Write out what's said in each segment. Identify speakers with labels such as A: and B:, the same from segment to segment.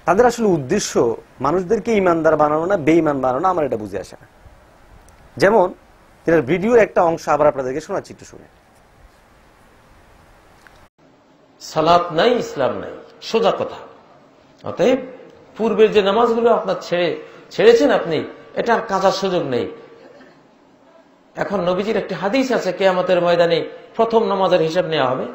A: তাদের আসলে উদ্দেশ্য মানুষদেরকে ইমানদার বানানো না বেঈমান বানানো, আমার এটা বুঝে আসে না। যেমন তার ভিডিওর একটা অংশ আবার আপনাদেরকে শোনাচ্ছি, একটু শুনে।
B: সালাত নাই, ইসলাম নাই, সোজা কথা। অতএব পূর্বের যে নামাজগুলো আপনার ছেড়েছেন আপনি, এটা আর কাজার সুযোগ নেই। এখন নবীজির একটি হাদিস আছে, কিয়ামতের ময়দানে প্রথম নামাজের হিসাব নেওয়া হবে।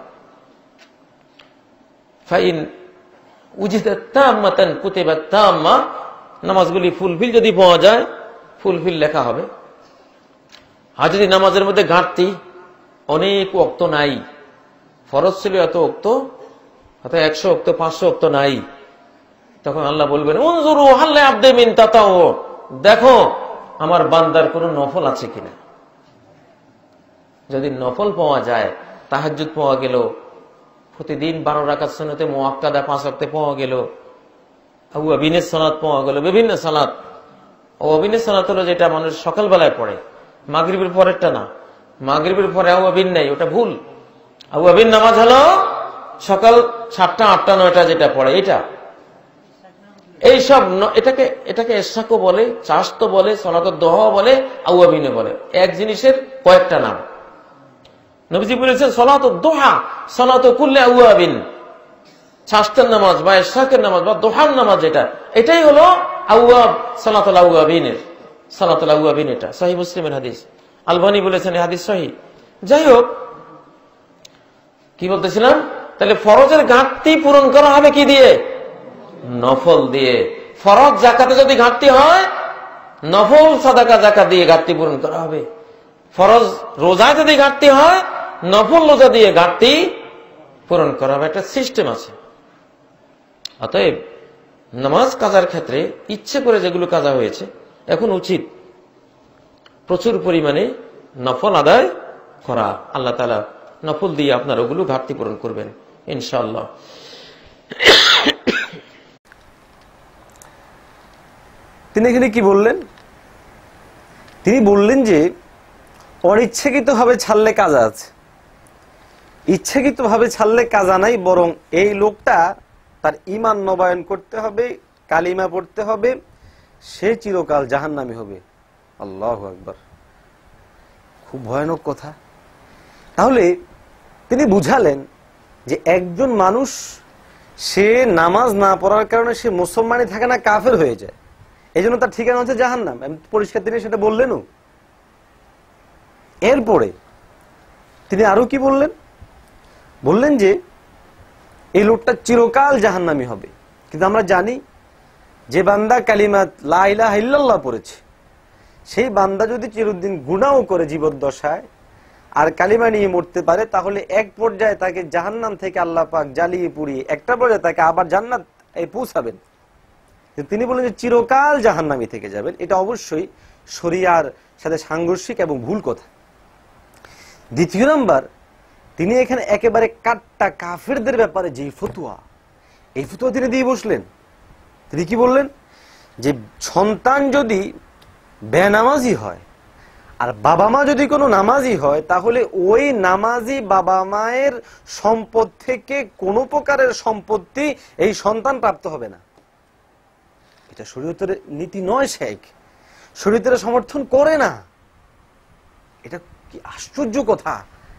B: ফাইন উজিদাত তাম্মাতান কুতিবাত তাম্মা, নামাজগুলি ফুলফিল যদি পাওয়া যায় ফুলফিল লেখা হবে। আর যদি নামাজের মধ্যে ঘাটতি, অনেক ওয়াক্ত নাই, ফরজ ছিল এত ওয়াক্ত, হয়তো 100 ওয়াক্ত 500 ওয়াক্ত নাই, তখন আল্লাহ বলবেন উনজুরু হাল আবদি মিন তাতাউ, দেখো আমার বান্দার কোন নফল আছে কিনা। যদি নফল পাওয়া যায়, তাহাজ্জুদ পাওয়া গেল, প্রতিদিন 12 রাকাত সুন্নতে মুআক্কাদা 5 ওয়াক্তে পাওয়া গেল, আওয়াবিনের সালাত পাওয়া গেল, বিভিন্ন সালাত। আওয়াবিনের সালাত হলো যেটা মানুষ সকালবেলায় পড়ে, মাগরিবের পরেরটা না। মাগরিবের পরে আওয়াবিন নাই, ওটা ভুল। আওয়াবিন নামাজ হলো সকাল 7টা 8টা 9টা যেটা পড়ে, এটা এইসব এটাকে ইশাকও বলে, চাশতো বলে, সালাতুদ দুহা বলে, আওয়াবিনে বলে, এক জিনিসের কয়েকটা নাম। নবীজি বলেছেন সালাতুদ দুহা সালাতু কুল্লি আওয়াবিন, চাশতের নামাজ বা ইশাকের নামাজ বা দুহার নামাজ যেটা, এটাই হলো আওয়াব, সালাতুল আওয়াবিনের, সালাতুল আওয়াবিন। এটা সহিহ মুসলিমের হাদিস, আলবানী বলেছেন এই হাদিস সহিহ। যাই হোক, কি বলতেছিলাম, তাহলে ফরজের ঘাটতি পূরণ করা হবে কি দিয়ে? নফল দিয়ে। ফরজ যাকাতে যদি ঘাটতি হয়, নফল সাদাকা যাকাত দিয়ে ঘাটতি পূরণ করা হবে। ফরজ রোজায় যদি ঘাটতি হয়, নফল রোজা দিয়ে ঘাটতি পূরণ করা হবে। একটা সিস্টেম আছে। অতএব নামাজ কাজার ক্ষেত্রে ইচ্ছে করে যেগুলো কাজা হয়েছে, এখন উচিত প্রচুর পরিমাণে নফল আদায় করা। আল্লাহ তাআলা নফল দিয়ে আপনার ওগুলো ঘাটতি পূরণ করবেন ইনশাআল্লাহ।
A: তিনি এখানে কি বললেন? তিনি বললেন যে অনিচ্ছাকৃতভাবে ছাড়লে কাজা আছে, ইচ্ছাকৃতভাবে ছাড়লে কাজা নাই, বরং এই লোকটা তার ঈমান নবায়ন করতে হবে, কালিমা পড়তে হবে, সে চিরকাল জাহান্নামী হবে। আল্লাহু আকবার, খুব ভয়ানক কথা। তাহলে তিনি বুঝালেন যে একজন মানুষ সে নামাজ না পড়ার কারণে সে মুসলমানই থাকে না, কাফের হয়ে যায়, এই জন্য তার ঠিকানা হচ্ছে জাহান্নাম। পরিষ্কার তিনি সেটা বললেনও। এরপরে তিনি আরো কি বললেন? বললেন যে এই লোকটা চিরকাল জাহান্নামী হবে। কিন্তু আমরা জানি যে বান্দা কালিমা লা ইলাহা ইল্লাল্লাহ পড়েছে, সেই বান্দা যদি চিরদিন গুনাহ করে জীবদ্দশায় আর কালিমা নিয়ে মরতে পারে, তাহলে এক পর্যায়ে তাকে জাহান্নাম থেকে আল্লাহ পাক জ্বালিয়ে পুড়িয়ে একটা পর্যায়ে তাকে আবার জান্নাত পৌঁছাবেন। তিনি বলেন যে চিরকাল জাহান্নামী থেকে যাবেন। এটা অবশ্যই শরিয়ার সাথে সাংঘর্ষিক এবং ভুল কথা। দ্বিতীয় নাম্বার, তিনি এখানে একেবারে কাট্টা কাফেরদের ব্যাপারে যে ফতোয়া, এই ফতোয়া তিনি দিয়ে বসলেন। তিনি কি বললেন? যে সন্তান যদি বেনামাজি হয় আর বাবা মা যদি কোনো নামাজি হয়, তাহলে ওই নামাজি বাবা মায়ের সম্পদ থেকে কোনো প্রকারের সম্পত্তি এই সন্তান প্রাপ্ত হবে না। এটা শরীয়তের নীতি নয়, শেখ শরীয়তের সমর্থন করে না। এটা কি আশ্চর্য কথা!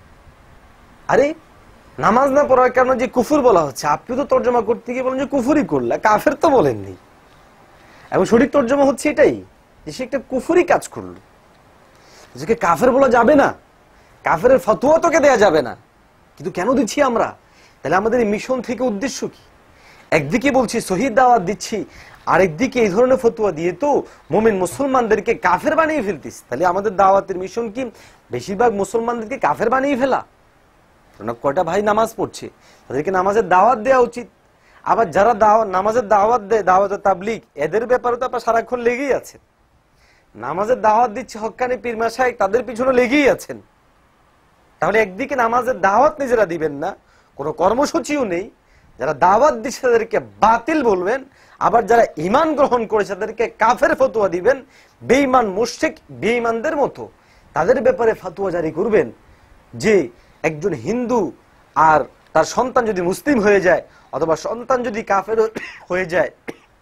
A: আরে নামাজ না পড়ার কারণে যে কুফর বলা হচ্ছে, আপনি তো তর্জমা করতে গিয়ে বলেন যে কুফরই করলা, কাফের তো বলেননি। এবং সঠিক তর্জমা হচ্ছে এটাই, যে সে একটা কুফরই কাজ করলো। যাকে কাফের বলা যাবে না, কাফের ফতোয়া তোকে দেয়া যাবে না। কিন্তু কেন দিচ্ছি আমরা? তাহলে আমাদের এই মিশন থেকে উদ্দেশ্য কি? একদিকে বলছি সহিহ দাওয়াত দিচ্ছি, আরেকদিকে এই ধরনের ফতোয়া দিয়ে তো মুমিন মুসলমানদেরকে কাফের বানিয়ে ফেলতিস। তাহলে আমাদের দাওয়াতের মিশন কি বেশিরভাগ মুসলমানদেরকে কাফের বানিয়ে ফেলা? কয়টা ভাই নামাজ পড়ছে, তাদেরকে নামাজের দাওয়াত দেওয়া উচিত। আবার যারা নামাজের দাওয়াত দেয়, দাওয়াত তাবলীগ, এদের ব্যাপারে তো আপনার সারাক্ষণ লেগেই আছেন। নামাজের দাওয়াত দিচ্ছে হক্কানি পীর মাশায়েখ, তাদের পিছনে লেগেই আছেন। তাহলে একদিকে নামাজের দাওয়াত নিজেরা দিবেন না, কোনো কর্মসূচিও নেই, যারা দাওয়াত দিচ্ছে তাদেরকে বাতিল বলবেন, আবার যারা ঈমান গ্রহণ করেছে তাদেরকে কাফের ফতোয়া দিবেন, বেঈমান মুশরিক বেঈমানদের মতো তাদের ব্যাপারে ফতোয়া জারি করবেন যে একজন হিন্দু আর তার সন্তান যদি মুসলিম হয়ে যায়, অথবা সন্তান যদি কাফের হয়ে যায়,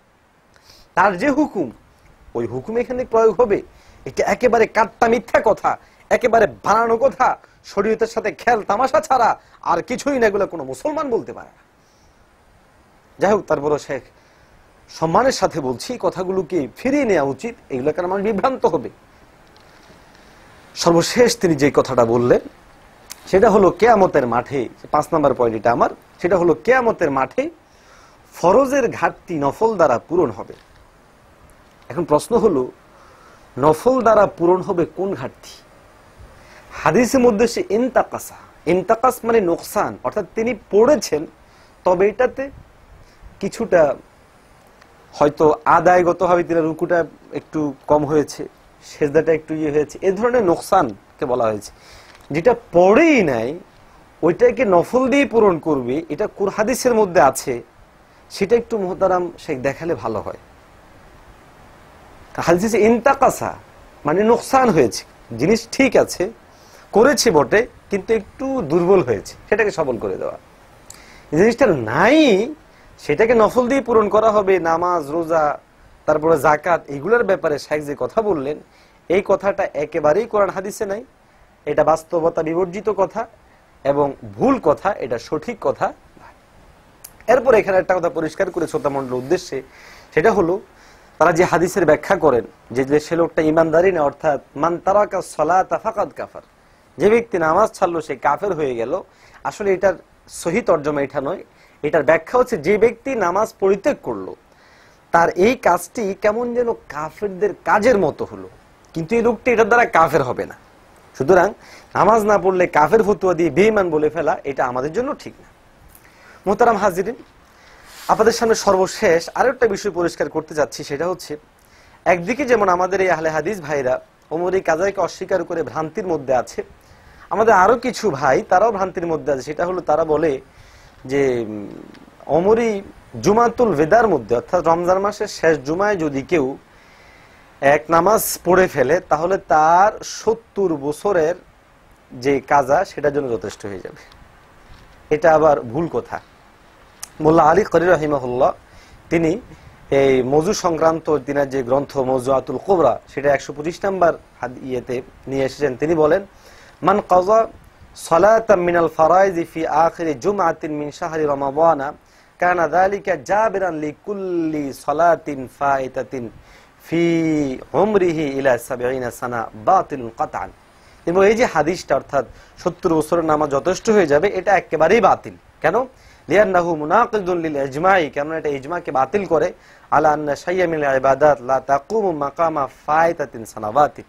A: তার যে হুকুম, ওই হুকুম এখানে প্রয়োগ হবে। এটা একেবারে কাট্টা মিথ্যা কথা, একেবারে বানানো কথা, শরীয়তের সাথে খেল তামাশা ছাড়া আর কিছুই না, এগুলো কোনো মুসলমান বলতে পারে না। যাই হোক, তারপরও শেখ সম্মানের সাথে বলছি, কথাগুলোকে ফিরিয়ে নেওয়া উচিত, এগুলো কারণ আমার বিভ্রান্ত হবে। সর্বশেষ তিনি যে কথাটা বললেন সেটা হলো কিয়ামতের মাঠে, 5 নম্বর পয়েন্ট এটা আমার, সেটা হলো কিয়ামতের মাঠে ফরজের ঘাটতি নফল দ্বারা পূরণ হবে। এখন প্রশ্ন হলো, নফল দ্বারা পূরণ হবে কোন ঘাটতি? হাদিসের মধ্যে সে ইনতাকাসা, ইনতাকাস মানে নোকসান, অর্থাৎ তিনি পড়েছেন তবে এটাতে কিছুটা হয়তো আদায়গতভাবে তিনি রুকুটা একটু কম হয়েছে, সেজদাটা একটু ইয়ে হয়েছে, এ ধরনের নোকসানকে বলা হয়েছে। যেটা পড়েই নাই ওইটাকে নফল দিয়ে পূরণ করবে, এটা কোন হাদিসের মধ্যে আছে সেটা একটু মুহতারাম শেখ দেখালে ভালো হয়। হাদিসে ইনতাকাসা মানে নোকসান হয়েছে, জিনিস ঠিক আছে, করেছে বটে, কিন্তু একটু দুর্বল হয়েছে, সেটাকে সবল করে দেওয়া। জিনিসটা নাই, সেটাকে নফল দিয়ে পূরণ করা হবে। নামাজ, রোজা, তারপরে জাকাত, এগুলোর ব্যাপারে শেখ যে কথা বললেন, এই কথাটা একেবারেই কোরআন হাদিসে নাই। এটা বাস্তবতা বিবর্জিত কথা এবং ভুল কথা, এটা সঠিক কথা। এরপর এখানে একটা কথা পরিষ্কার করে শ্রোতামণ্ডলীর উদ্দেশ্যে, সেটা হলো তারা যে হাদিসের ব্যাখ্যা করেন যে সে লোকটা ইমানদারি না, অর্থাৎ মান তারাকা সলাতা ফাকাদ কাফার, যে ব্যক্তি নামাজ ছাড়লো সে কাফের হয়ে গেল। আসলে এটার সহি তর্জমা এটা নয়, এটার ব্যাখ্যা হচ্ছে যে ব্যক্তি নামাজ পরিত্যাগ করলো তার এই কাজটি কেমন যেন কাফেরদের কাজের মতো হলো, কিন্তু এই লোকটি এটার দ্বারা কাফের হবে না। সুতরাং নামাজ না পড়লে কাফের ফতুয়া দিয়ে বেঈমান বলে ফেলা এটা আমাদের জন্য ঠিক না। মোহতারাম হাজিরিন, আপনাদের সামনে সর্বশেষ আরেকটা বিষয় পরিষ্কার করতে যাচ্ছি, সেটা হচ্ছে একদিকে যেমন আমাদের এই আহলে হাদিস ভাইরা ওমর এই কাজাইকে অস্বীকার করে ভ্রান্তির মধ্যে আছে, আমাদের আরো কিছু ভাই তারাও ভ্রান্তির মধ্যে আছে। সেটা হলো তারা বলে যে ওমরি জুমাতুল ভেদার মধ্যে, অর্থাৎ রমজান মাসের শেষ জুমায় যদি কেউ এক নামাজ পড়ে ফেলে তাহলে তার 70 বছরের যে কাজা সেটার জন্য যথেষ্ট হয়ে যাবে। এটা আবার ভুল কথা। মোল্লা আলী করি রাহিমাহুল্লাহ তিনি এই মজু সংক্রান্ত দিনের যে গ্রন্থ মওজুআতুল কুবরা, সেটা 125 নম্বর ইয়েতে নিয়ে এসেছেন। তিনি বলেন, মান কাযা সালাতাম মিনাল ফারাইজ ফি আখির জুমআতিন মিন শাহরি রমাদান কানা যালিকা জাবিরান লিকুল্লি সালাতিন ফাইতাতিন ফি উমরিহি ইলা 70 সানা বাতিলুন কাতআন। এবং এই যে হাদিসটা, অর্থাৎ 70 বছরের নামাজ যথেষ্ট হয়ে যাবে, এটা একেবারেই বাতিল। কেন? লিআন্নাহু মুনাকিদুন লিল ইজমাই, কারণ এটা ইজমাকে বাতিল করে। আলা আন্না শাইয়্যা মিনাল ইবাদাত লা তাকুমু মাকামা ফাইতাতিন সানাওয়াতি,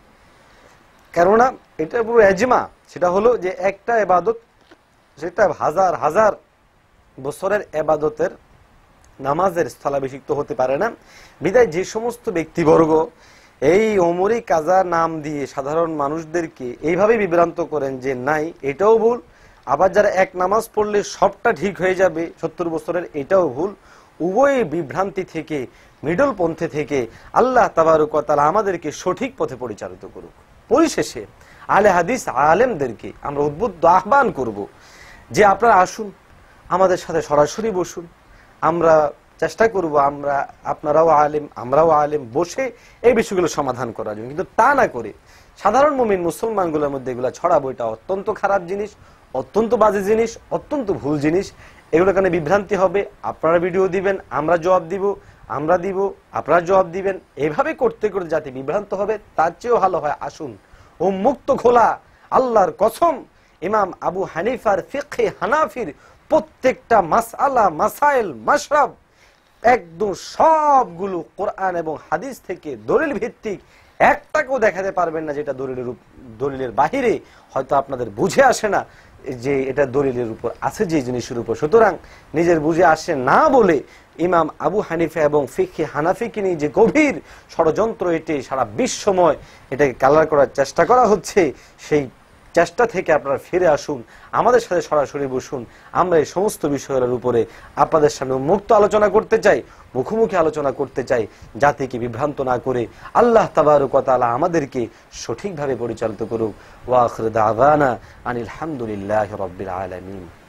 A: কেননা এটা পুরো ইজমা। সেটা হলো যে একটা ইবাদত সেটা হাজার হাজার বছরের ইবাদতের নামাজের স্থলাভিষিক্ত হতে পারে না। বিদায় যে সমস্ত ব্যক্তিবর্গ এই ওমরি কাজা নাম দিয়ে সাধারণ মানুষদেরকে এইভাবে বিভ্রান্ত করেন যে নাই এটাও ভুল, আবার যারা এক নামাজ পড়লে সবটা ঠিক হয়ে যাবে 70 বছরের, এটাও ভুল। উভয় বিভ্রান্তি থেকে, মিডল পন্থে থেকে আল্লাহ তাবারক ওয়া তাআলা আমাদেরকে সঠিক পথে পরিচালিত করুক। পরিশেষে আহলে হাদিস আলেমদেরকে আমরা উদ্বুদ্ধ আহ্বান করব যে আপনারা আসুন, আমাদের সাথে সরাসরি বসুন, আমরা চেষ্টা করব, আমরা আপনারাও আলেম আমরাও আলেম, বসে এই বিষয়গুলো সমাধান করার জন্য। কিন্তু তা না করে সাধারণ মুমিন মুসলমানগুলোর মধ্যে এগুলো ছড়াবো, এটা অত্যন্ত খারাপ জিনিস, অত্যন্ত বাজে জিনিস, অত্যন্ত ভুল জিনিস। এগুলো কারণে বিভ্রান্তি হবে। আপনারা ভিডিও দিবেন, আমরা জবাব দিব, আমরা দিব, আপনারা জবাব দিবেন, এইভাবে করতে করতে যাতে বিভ্রান্ত হবে, তার চেয়েও ভালো হয় আসুন ও মুক্ত খোলা আল্লাহর কসম ইমাম আবু হানিফার ফিকহে হানাফির প্রত্যেকটা মাসআলা, মাসাইল, মাশরাব একদম সবগুলো কোরআন এবং হাদিস থেকে দলিল ভিত্তিক, একটাকেও দেখাতে পারবেন না যেটা দলিলের বাহিরে হয়তো আপনাদের বুঝে আসে না যে এটা দলিলের উপর আছে, যে জিনিসের উপর। সুতরাং নিজের বুঝে আসে না বলে ইমাম আবু হানিফা এবং ফিকহে হানাফিকে নিয়ে যে গভীর ষড়যন্ত্র এটি সারা বিশ্বময় এটাকে কালার করার চেষ্টা করা হচ্ছে, সেই চেষ্টা থেকে আপনারা ফিরে আসুন, আমাদের সাথে সরাসরি বসুন। আমরা এই সমস্ত বিষয়ের উপরে আপনাদের সামনে মুক্ত আলোচনা করতে চাই, মুখোমুখি আলোচনা করতে চাই, জাতিকে বিভ্রান্ত না করে আল্লাহ তাবারক ওয়া তাআলা আমাদেরকে সঠিকভাবে পরিচালিত করুক। ওয়া আখিরু দাওয়ানা আনিল হামদুলিল্লাহি রাব্বিল আলামিন।